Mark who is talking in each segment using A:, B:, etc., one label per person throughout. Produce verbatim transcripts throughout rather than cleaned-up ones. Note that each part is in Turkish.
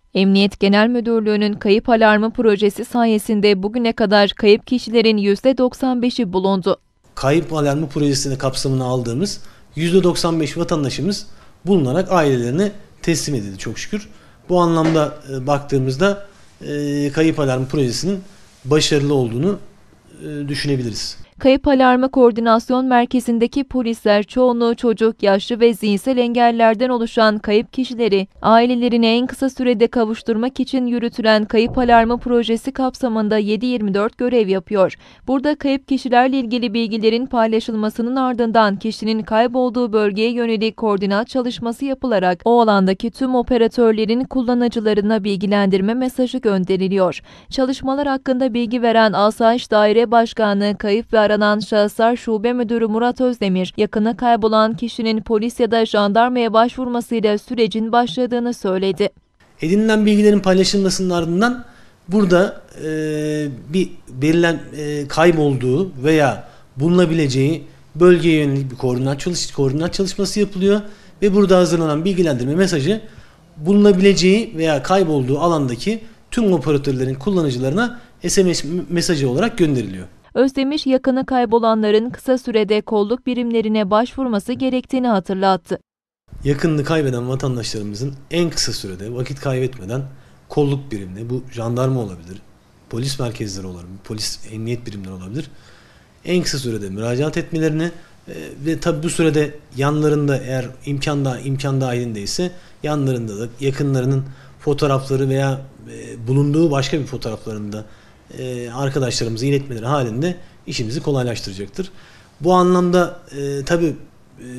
A: Emniyet Genel Müdürlüğü'nün kayıp alarmı projesi sayesinde bugüne kadar kayıp kişilerin yüzde doksan beşi bulundu.
B: Kayıp alarmı projesini kapsamına aldığımız yüzde doksan beş vatandaşımız bulunarak ailelerine teslim edildi çok şükür. Bu anlamda e, baktığımızda e, kayıp alarmı projesinin başarılı olduğunu e, düşünebiliriz.
A: Kayıp Alarmı Koordinasyon Merkezi'ndeki polisler çoğunluğu çocuk, yaşlı ve zihinsel engellerden oluşan kayıp kişileri ailelerine en kısa sürede kavuşturmak için yürütülen Kayıp Alarmı projesi kapsamında yedi yirmi dört görev yapıyor. Burada kayıp kişilerle ilgili bilgilerin paylaşılmasının ardından kişinin kaybolduğu bölgeye yönelik koordinat çalışması yapılarak o alandaki tüm operatörlerin kullanıcılarına bilgilendirme mesajı gönderiliyor. Çalışmalar hakkında bilgi veren Asayiş Daire Başkanı Kayıp ve Aranan Şahıslar Şube Müdürü Murat Özdemir, yakını kaybolan kişinin polis ya da jandarmaya başvurmasıyla sürecin başladığını söyledi.
B: Edinilen bilgilerin paylaşılmasının ardından burada e, bir verilen e, kaybolduğu veya bulunabileceği bölgeye yönelik bir koordinat, çalış, koordinat çalışması yapılıyor ve burada hazırlanan bilgilendirme mesajı bulunabileceği veya kaybolduğu alandaki tüm operatörlerin kullanıcılarına S M S mesajı olarak gönderiliyor.
A: Özdemir, yakını kaybolanların kısa sürede kolluk birimlerine başvurması gerektiğini hatırlattı.
B: Yakınını kaybeden vatandaşlarımızın en kısa sürede vakit kaybetmeden kolluk birimine, bu jandarma olabilir, polis merkezleri olabilir, polis emniyet birimleri olabilir, en kısa sürede müracaat etmelerini e, ve tabi bu sürede yanlarında eğer imkan da imkan dahilindeyse yanlarında da yakınlarının fotoğrafları veya e, bulunduğu başka bir fotoğraflarında e, arkadaşlarımıza iletmeleri halinde işimizi kolaylaştıracaktır. Bu anlamda e, tabi e,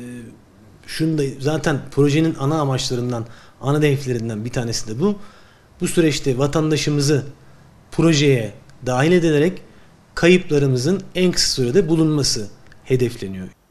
B: şunu da zaten projenin ana amaçlarından, ana hedeflerinden bir tanesi de bu. Bu süreçte vatandaşımızı projeye dahil edilerek kayıplarımızın en kısa sürede bulunması hedefleniyor.